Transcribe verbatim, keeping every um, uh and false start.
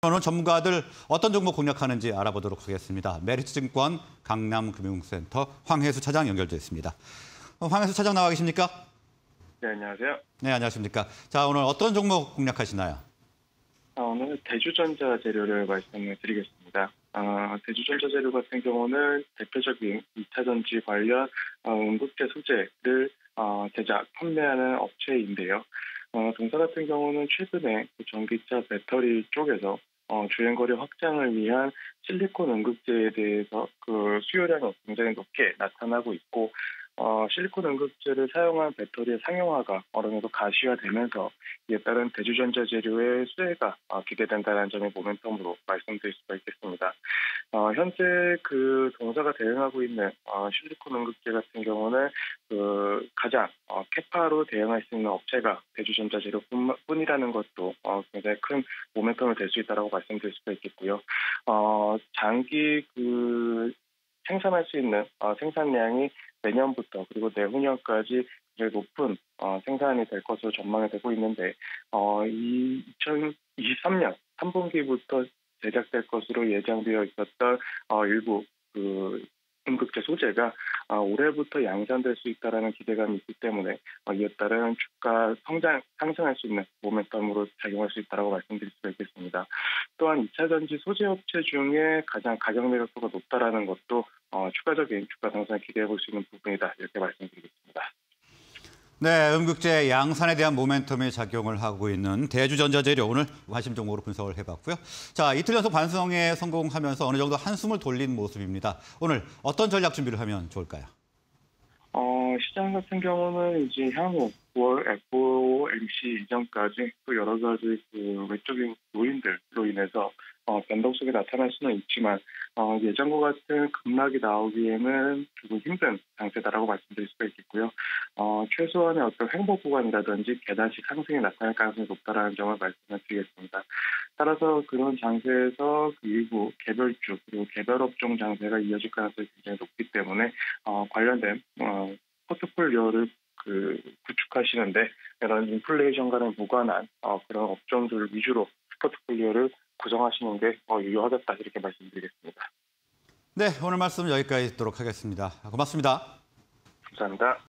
오늘 전문가들 어떤 종목 공략하는지 알아보도록 하겠습니다. 메리츠증권 강남금융센터 황혜수 차장 연결되어 있습니다. 어, 황혜수 차장 나와 계십니까? 네, 안녕하세요. 네, 안녕하십니까. 자, 오늘 어떤 종목 공략하시나요? 아, 오늘 대주전자 재료를 말씀을 드리겠습니다. 아, 대주전자 재료 같은 경우는 대표적인 이 차 전지 관련 어, 응급제 소재를 어, 제작, 판매하는 업체인데요. 어, 동사 같은 경우는 최근에 그 전기차 배터리 쪽에서 어, 주행거리 확장을 위한 실리콘 응급제에 대해서 그 수요량이 굉장히 높게 나타나고 있고, 어, 실리콘 응급제를 사용한 배터리의 상용화가 어느 정도 가시화되면서 이에 따른 대주전자 재료의 수혜가 어, 기대된다는 점이 모멘텀으로 말씀드릴 수가 있겠습니다. 어, 현재 그 동사가 대응하고 있는 어, 실리콘 응급제 같은 경우는 그 가장 어, 캐파로 대응할 수 있는 업체가 대주전자 재료뿐이라는 것도 어, 굉장히 큰 모멘텀을 될 수 있다고 말씀드릴 수가 있겠고요. 어, 장기 그 생산할 수 있는 어, 생산량이 내년부터 그리고 내후년까지 굉장히 높은 어, 생산이 될 것으로 전망이 되고 있는데 어, 이 이천이십삼 년 삼 분기부터 제작될 것으로 예정되어 있었던 어, 일부 그 응급제 소재가 어, 올해부터 양산될 수 있다는 기대감이 있기 때문에 어, 이에 따른 주가 성장 상승할 수 있는 모멘텀으로 작용할 수 있다고 말씀드릴 수가 있겠습니다. 또한 이 차 전지 소재 업체 중에 가장 가격 매력도가 높다라는 것도 어, 추가적인 주가 상승을 기대해 볼 수 있는 부분이다, 이렇게 말씀드리겠습니다. 네, 응급제 양산에 대한 모멘텀이 작용을 하고 있는 대주전자재료 오늘 관심 종목으로 분석을 해봤고요. 자, 이틀 연속 반성에 성공하면서 어느 정도 한숨을 돌린 모습입니다. 오늘 어떤 전략 준비를 하면 좋을까요? 어, 시장 같은 경우는 이제 향후 구월 에프오엠씨 이전까지 또 여러 가지 그 외적인 요인들로 인해서 어, 변동성이 나타날 수는 있지만 어, 예전과 같은 급락이 나오기에는 조금 힘든 장세다라고 말씀드릴 수가 있겠고요. 어, 최소한의 어떤 횡보 구간이라든지 계단식 상승이 나타날 가능성이 높다라는 점을 말씀을 드리겠습니다. 따라서 그런 장세에서 그 일부 개별주 그리고 개별 업종 장세가 이어질 가능성이 굉장히 높기 때문에 어, 관련된 어, 포트폴리오를 그 구축하시는데 이런 인플레이션과는 무관한 어, 그런 업종들 위주로 포트폴리오를 구성하시는 게 어, 유효하겠다, 이렇게 말씀드리겠습니다. 네, 오늘 말씀 여기까지 듣도록 하겠습니다. 고맙습니다. 감사합니다.